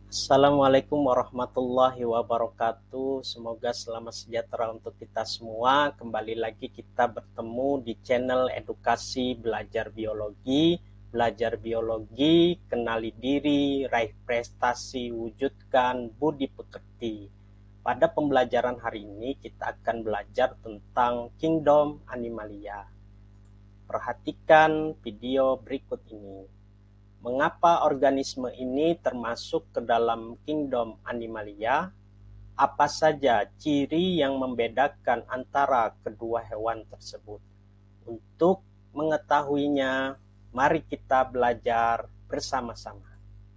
Assalamualaikum warahmatullahi wabarakatuh. Semoga selamat sejahtera untuk kita semua. Kembali lagi kita bertemu di channel edukasi belajar biologi. Belajar biologi, kenali diri, raih prestasi, wujudkan budi pekerti. Pada pembelajaran hari ini kita akan belajar tentang Kingdom Animalia. Perhatikan video berikut ini. Mengapa organisme ini termasuk ke dalam kingdom Animalia? Apa saja ciri yang membedakan antara kedua hewan tersebut? Untuk mengetahuinya, mari kita belajar bersama-sama.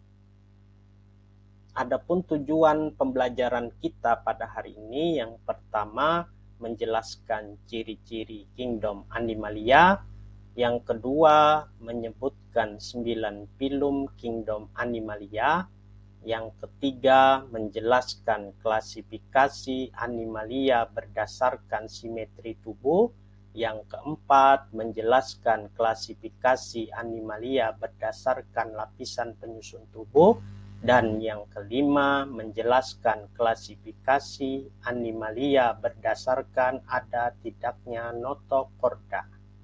Adapun tujuan pembelajaran kita pada hari ini, yang pertama menjelaskan ciri-ciri kingdom Animalia, yang kedua menyebutkan 9 filum kingdom Animalia, yang ketiga menjelaskan klasifikasi Animalia berdasarkan simetri tubuh, yang keempat menjelaskan klasifikasi Animalia berdasarkan lapisan penyusun tubuh, dan yang kelima menjelaskan klasifikasi Animalia berdasarkan ada tidaknya notokorda.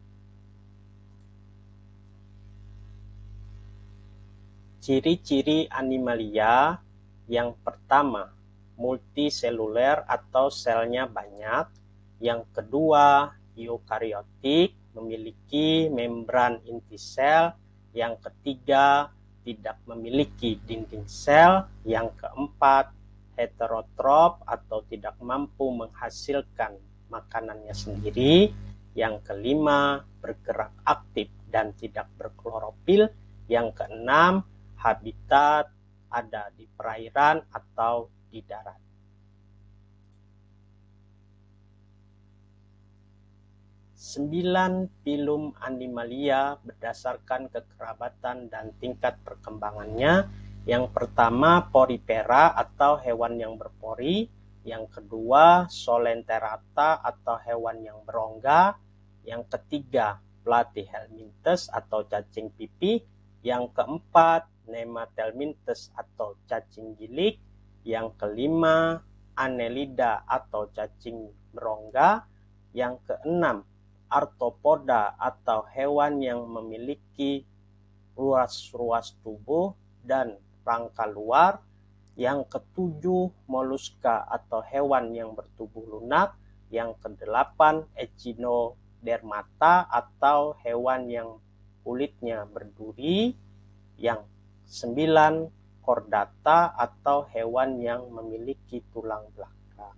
Ciri-ciri Animalia yang pertama, multiseluler atau selnya banyak. Yang kedua, eukariotik, memiliki membran inti sel. Yang ketiga, tidak memiliki dinding sel. Yang keempat, heterotrof atau tidak mampu menghasilkan makanannya sendiri. Yang kelima, bergerak aktif dan tidak berklorofil. Yang keenam, habitat ada di perairan atau di darat. Sembilan filum Animalia berdasarkan kekerabatan dan tingkat perkembangannya. Yang pertama, Porifera atau hewan yang berpori. Yang kedua, Solenterata atau hewan yang berongga. Yang ketiga, Platyhelminthes atau cacing pipih. Yang keempat, Nemathelminthes atau cacing gilik. Yang kelima, Annelida atau cacing berongga. Yang keenam, Arthropoda atau hewan yang memiliki ruas-ruas tubuh dan rangka luar. Yang ketujuh, Moluska atau hewan yang bertubuh lunak. Yang kedelapan, Echinodermata atau hewan yang kulitnya berduri. Yang sembilan, Chordata atau hewan yang memiliki tulang belakang.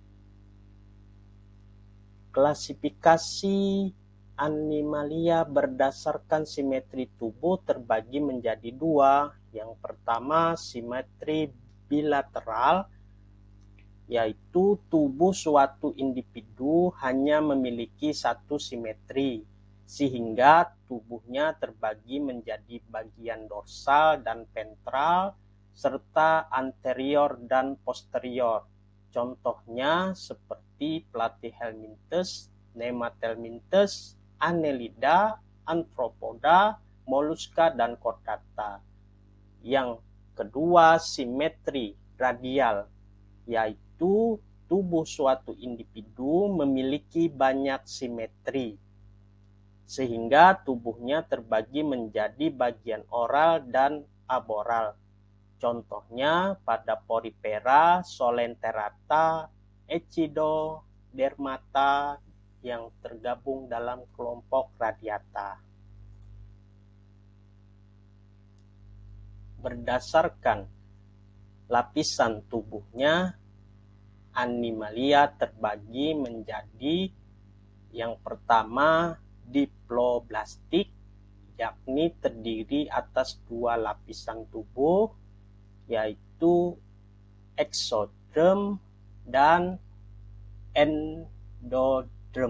Klasifikasi Animalia berdasarkan simetri tubuh terbagi menjadi dua. Yang pertama, simetri bilateral, yaitu tubuh suatu individu hanya memiliki satu simetri, sehingga tubuhnya terbagi menjadi bagian dorsal dan ventral, serta anterior dan posterior. Contohnya seperti Platyhelminthes, Nemathelminthes, Annelida, Arthropoda, Moluska, dan Chordata. Yang kedua, simetri radial, yaitu tubuh suatu individu memiliki banyak simetri, sehingga tubuhnya terbagi menjadi bagian oral dan aboral. Contohnya pada Porifera, Solenterata, Echinodermata yang tergabung dalam kelompok Radiata. Berdasarkan lapisan tubuhnya, Animalia terbagi menjadi yang pertama, diploblastik, yakni terdiri atas dua lapisan tubuh, yaitu exoderm dan endoderm.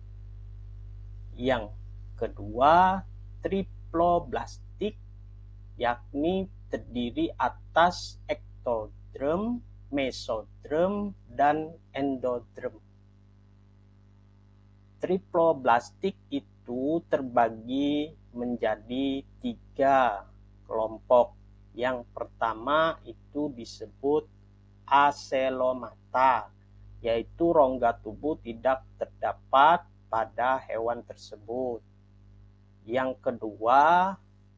Yang kedua, triploblastik, yakni terdiri atas ectoderm, mesoderm, dan endoderm. Triploblastik itu terbagi menjadi 3 kelompok, Yang pertama itu disebut acelomata, yaitu rongga tubuh tidak terdapat pada hewan tersebut. Yang kedua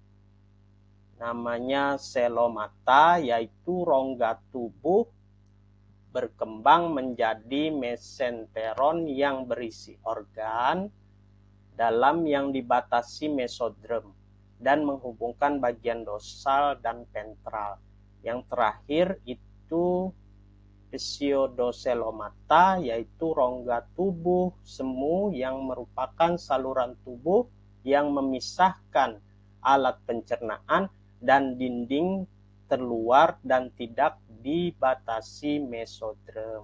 namanya celomata, yaitu rongga tubuh berkembang menjadi mesenteron yang berisi organ dalam yang dibatasi mesodrem dan menghubungkan bagian dorsal dan ventral. Yang terakhir itu pseudocelomata, yaitu rongga tubuh semu yang merupakan saluran tubuh yang memisahkan alat pencernaan dan dinding terluar dan tidak dibatasi mesodrem.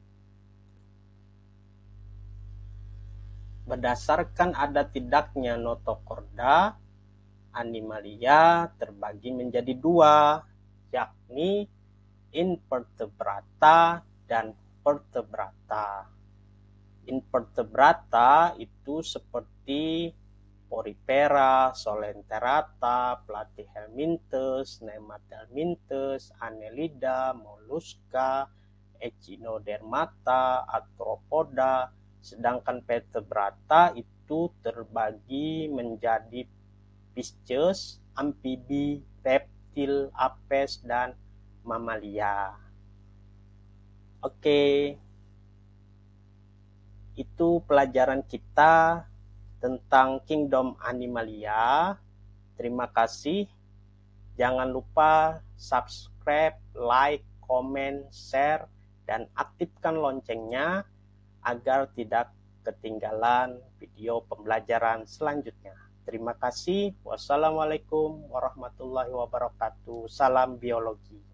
Berdasarkan ada tidaknya notokorda, Animalia terbagi menjadi dua, yakni invertebrata dan vertebrata. Invertebrata itu seperti Porifera, Solenterata, Platyhelminthes, Nemathelminthes, Annelida, Mollusca, Echinodermata, Arthropoda. Sedangkan vertebrata itu terbagi menjadi Pisces, amfibi, reptil, apes, dan mamalia. Oke, itu pelajaran kita tentang Kingdom Animalia. Terima kasih. Jangan lupa subscribe, like, comment, share, dan aktifkan loncengnya agar tidak ketinggalan video pembelajaran selanjutnya. Terima kasih. Wassalamualaikum warahmatullahi wabarakatuh. Salam biologi.